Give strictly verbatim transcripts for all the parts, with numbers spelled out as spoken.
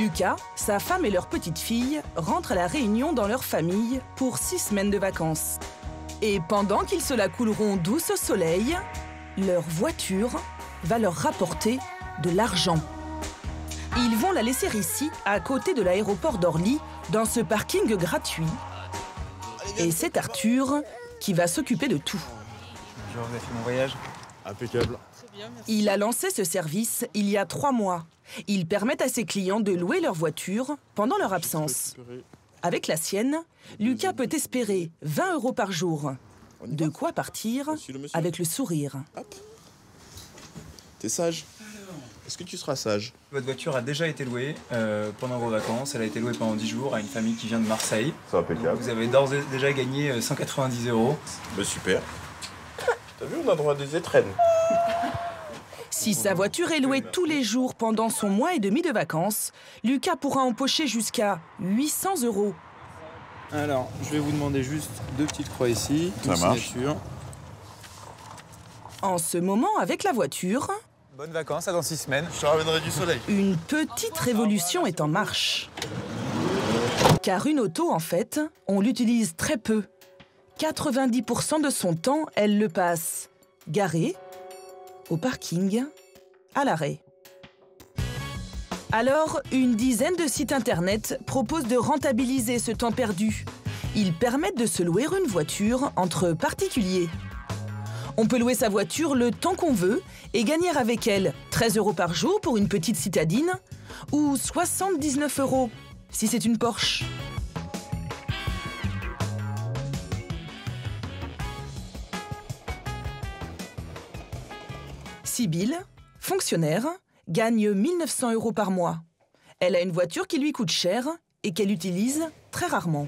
Lucas, sa femme et leur petite fille rentrent à La Réunion dans leur famille pour six semaines de vacances. Et pendant qu'ils se la couleront douce au soleil, leur voiture va leur rapporter de l'argent. Ils vont la laisser ici, à côté de l'aéroport d'Orly, dans ce parking gratuit. Et c'est Arthur qui va s'occuper de tout. Bonjour, vous avez fait mon voyage? Impeccable. Il a lancé ce service il y a trois mois. Ils permettent à ses clients de louer leur voiture pendant leur absence. Avec la sienne, Lucas peut espérer vingt euros par jour. De quoi partir avec le sourire. Hop. T'es sage? Est-ce que tu seras sage? Votre voiture a déjà été louée euh, pendant vos vacances. Elle a été louée pendant dix jours à une famille qui vient de Marseille. C'est impeccable. Vous avez d'ores et déjà gagné cent quatre-vingt-dix euros. Bah super. T'as vu, on a droit à des étrennes. Si sa voiture est louée tous les jours pendant son mois et demi de vacances, Lucas pourra empocher jusqu'à huit cents euros. Alors, je vais vous demander juste deux petites croix ici. Ça marche. Signature. En ce moment, avec la voiture, Bonnes vacances, à dans six semaines. Je te ramènerai du soleil. une petite révolution est en marche. Car une auto, en fait, on l'utilise très peu. quatre-vingt-dix pour cent de son temps, elle le passe garée, au parking, à l'arrêt. Alors, une dizaine de sites internet proposent de rentabiliser ce temps perdu. Ils permettent de se louer une voiture entre particuliers. On peut louer sa voiture le temps qu'on veut et gagner avec elle treize euros par jour pour une petite citadine ou soixante-dix-neuf euros si c'est une Porsche. Sybille, fonctionnaire, gagne mille neuf cents euros par mois. Elle a une voiture qui lui coûte cher et qu'elle utilise très rarement.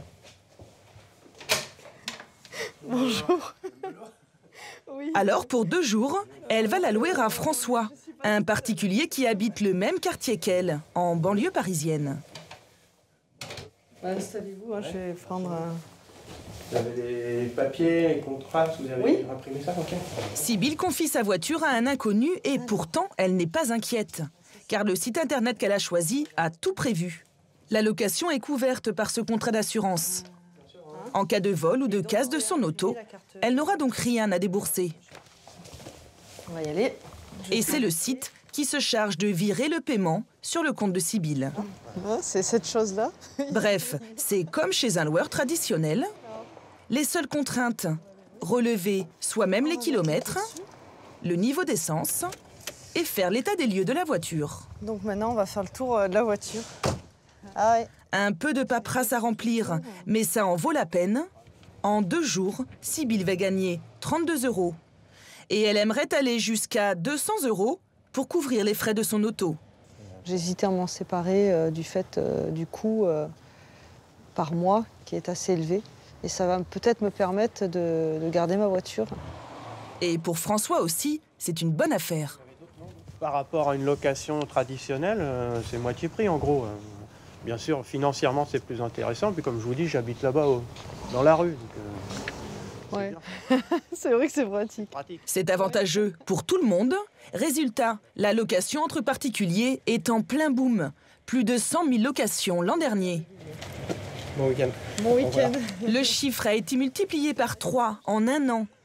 Bonjour. Oui. Alors, pour deux jours, elle va la louer à François, un particulier qui habite le même quartier qu'elle, en banlieue parisienne. Bah, installez-vous, hein, je vais prendre un... Vous avez les papiers, les contrats, vous avez Oui. imprimé ça, ok? Sybille confie sa voiture à un inconnu et pourtant, elle n'est pas inquiète. Car le site internet qu'elle a choisi a tout prévu. La location est couverte par ce contrat d'assurance. En cas de vol ou de casse de son auto, elle n'aura donc rien à débourser. On va y aller. Et c'est le site qui se charge de virer le paiement sur le compte de Sybille. Ah, c'est cette chose-là. Bref, c'est comme chez un loueur traditionnel. Les seules contraintes, relever soi-même les kilomètres, le niveau d'essence et faire l'état des lieux de la voiture. Donc maintenant, on va faire le tour euh, de la voiture. Ah ouais. Un peu de paperasse à remplir, mais ça en vaut la peine. En deux jours, Sybille va gagner trente-deux euros. Et elle aimerait aller jusqu'à deux cents euros pour couvrir les frais de son auto. J'hésitais à m'en séparer euh, du fait euh, du coût euh, par mois qui est assez élevé. Et ça va peut-être me permettre de, de garder ma voiture. Et pour François aussi, c'est une bonne affaire. Par rapport à une location traditionnelle, euh, c'est moitié prix en gros. Euh, bien sûr, financièrement, c'est plus intéressant. Puis comme je vous dis, j'habite là-bas, au- dans la rue. Donc, euh, Ouais. c'est C'est vrai que c'est pratique. pratique. C'est avantageux pour tout le monde. Résultat, la location entre particuliers est en plein boom. Plus de cent mille locations l'an dernier. Bon week-end. Bon week-end. Le chiffre a été multiplié par trois en un an.